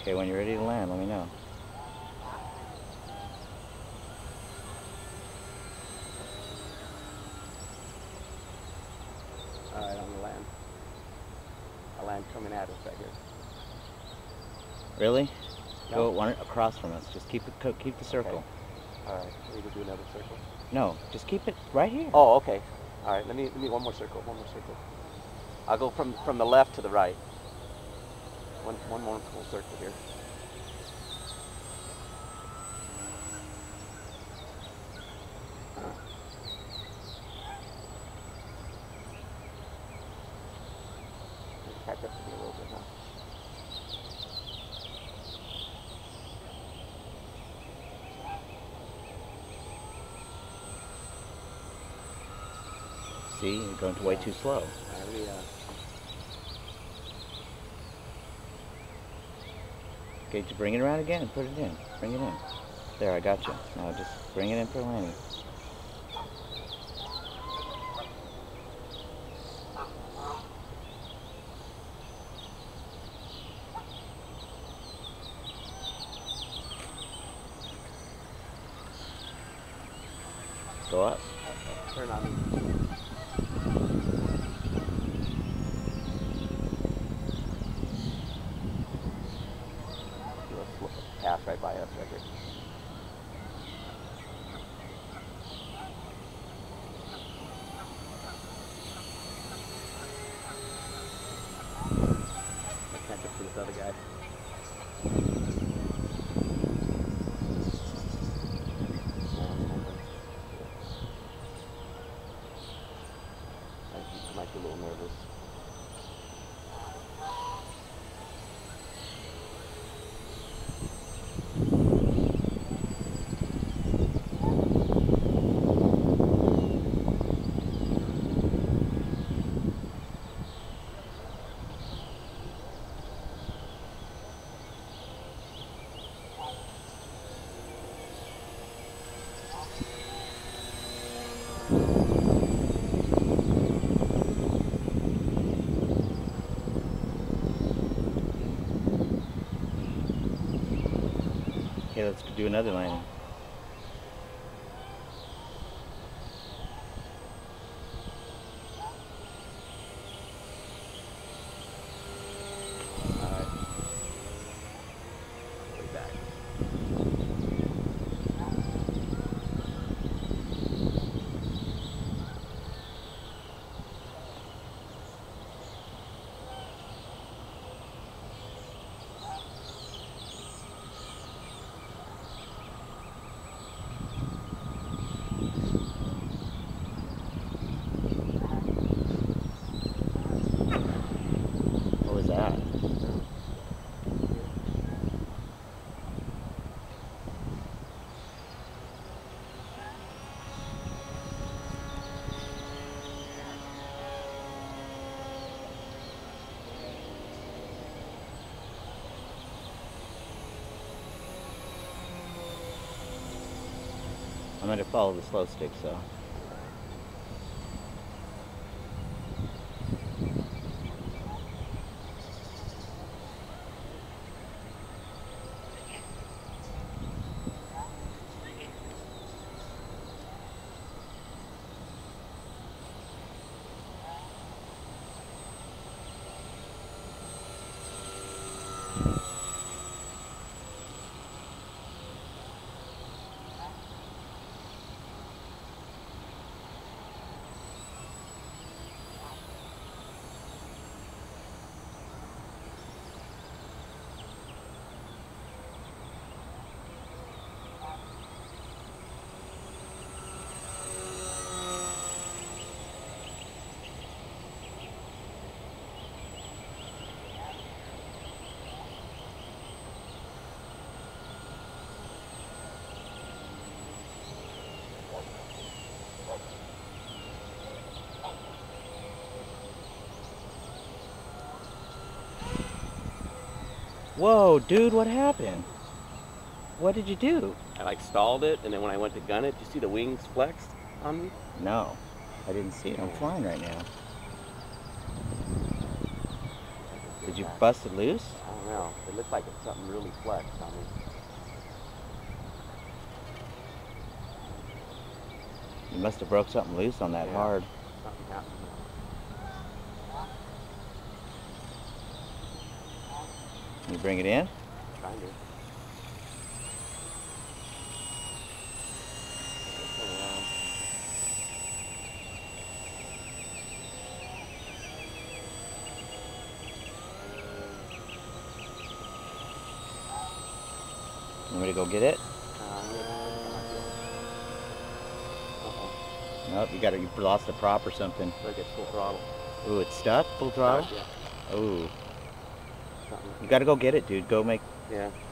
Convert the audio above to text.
Okay, when you're ready to land, let me know. Alright, I'm gonna land. I'll land coming at us right here. Really? No. Go one across from us. Just keep the circle. Okay. Alright, we can do another circle. No, just keep it right here. Oh, okay. Alright, let me one more circle, one more circle. I'll go from the left to the right. One more full circle here. Catch up to me a little bit, huh? See, you're going way too slow. Alright, let me, Okay, just bring it around again and put it in. Bring it in. There, I got you. Now just bring it in for landing. Go up. turn on me. Do a pass right by us right here. Let's catch up to this other guy. I might be a little nervous. Okay, let's do another landing. Alright. Way back. What was that? I'm going to follow the slow stick, so. Whoa, dude, what happened? What did you do? I like stalled it, and then when I went to gun it, did you see the wings flexed on me? No, I didn't see it. I'm flying right now. Did you bust it loose? I don't know. It looked like it's something really flexed on me. You must have broke something loose on that hard. Something happened. Can you bring it in? Trying to. You want me to go get it? Nope, you lost the prop or something. Look, it's full throttle. Ooh, it's stuck? Full throttle? Yeah. Ooh. You gotta go get it, dude. Go make... Yeah.